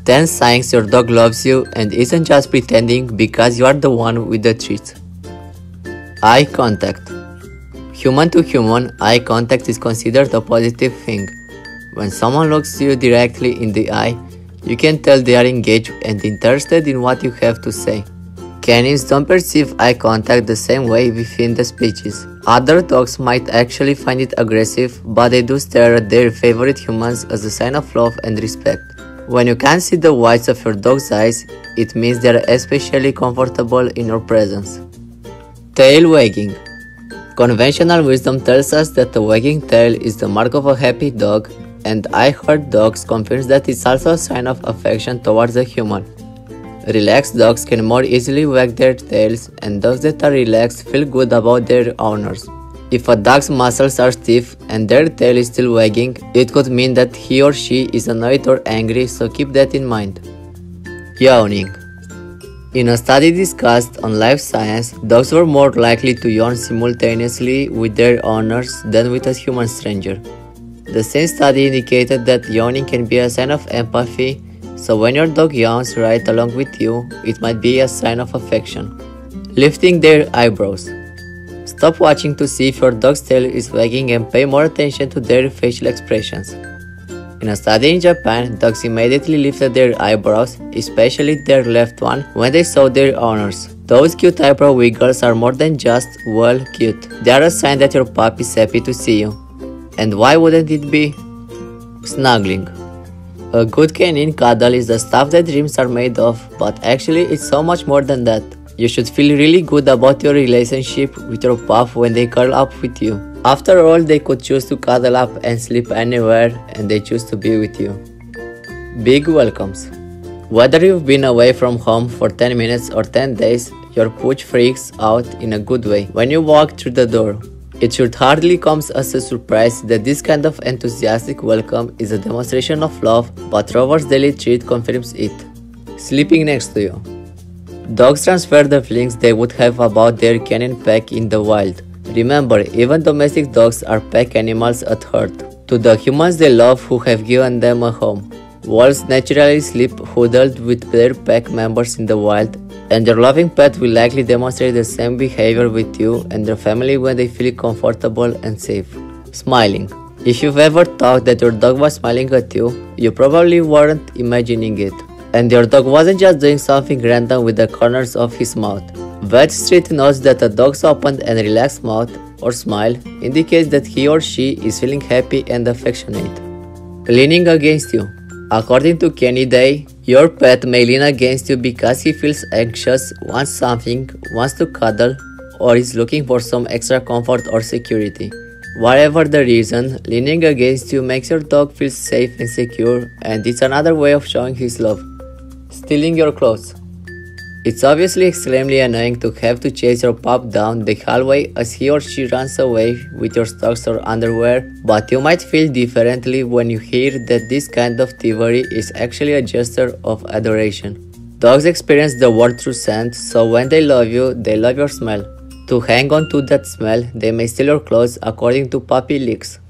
10 signs your dog loves you and isn't just pretending because you are the one with the treats. Eye contact. Human to human, eye contact is considered a positive thing. When someone looks you directly in the eye, you can tell they are engaged and interested in what you have to say. Canines don't perceive eye contact the same way within the species. Other dogs might actually find it aggressive, but they do stare at their favorite humans as a sign of love and respect. When you can't see the whites of your dog's eyes, it means they are especially comfortable in your presence. Tail wagging. Conventional wisdom tells us that a wagging tail is the mark of a happy dog, and I Heart Dogs confirms that it's also a sign of affection towards a human. Relaxed dogs can more easily wag their tails, and dogs that are relaxed feel good about their owners. If a dog's muscles are stiff and their tail is still wagging, it could mean that he or she is annoyed or angry, so keep that in mind. Yawning. In a study discussed on Life Science, dogs were more likely to yawn simultaneously with their owners than with a human stranger. The same study indicated that yawning can be a sign of empathy, so when your dog yawns right along with you, it might be a sign of affection. Lifting their eyebrows. Stop watching to see if your dog's tail is wagging and pay more attention to their facial expressions. In a study in Japan, dogs immediately lifted their eyebrows, especially their left one, when they saw their owners. Those cute eyebrow wiggles are more than just, well, cute. They are a sign that your pup is happy to see you. And why wouldn't it be? Snuggling. A good canine cuddle is the stuff that dreams are made of, but actually it's so much more than that. You should feel really good about your relationship with your pup when they curl up with you. After all, they could choose to cuddle up and sleep anywhere, and they choose to be with you. Big welcomes. Whether you've been away from home for 10 minutes or 10 days, your pooch freaks out in a good way when you walk through the door. It should hardly come as a surprise that this kind of enthusiastic welcome is a demonstration of love, but Rover's daily treat confirms it. Sleeping next to you. Dogs transfer the feelings they would have about their canine pack in the wild. Remember, even domestic dogs are pack animals at heart. To the humans they love who have given them a home. Wolves naturally sleep huddled with their pack members in the wild, and your loving pet will likely demonstrate the same behavior with you and your family when they feel comfortable and safe. Smiling. If you've ever thought that your dog was smiling at you, you probably weren't imagining it. And your dog wasn't just doing something random with the corners of his mouth. Vet Street notes that a dog's open and relaxed mouth or smile indicates that he or she is feeling happy and affectionate. Leaning against you. According to Kenny Day, your pet may lean against you because he feels anxious, wants something, wants to cuddle, or is looking for some extra comfort or security. Whatever the reason, leaning against you makes your dog feel safe and secure, and it's another way of showing his love. Stealing your clothes. It's obviously extremely annoying to have to chase your pup down the hallway as he or she runs away with your socks or underwear, but you might feel differently when you hear that this kind of thievery is actually a gesture of adoration. Dogs experience the world through scent, so when they love you, they love your smell. To hang on to that smell, they may steal your clothes according to Puppy Leaks.